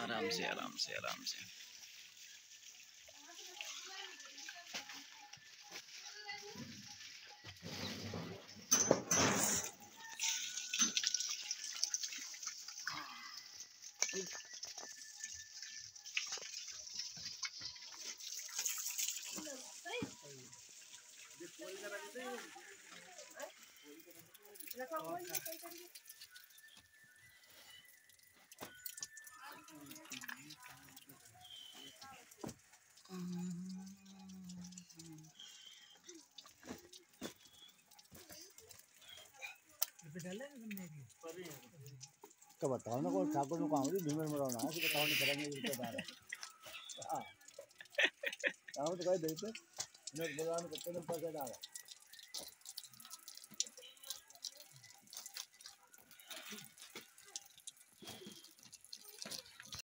आराम से आराम से आराम से। तो बताओ ना कोई ठाकुर को काम भीमर मराना है बताओ नहीं करेंगे रिश्तेदार हां तो कह देते मैं भगवान को तेरे पैसे डाल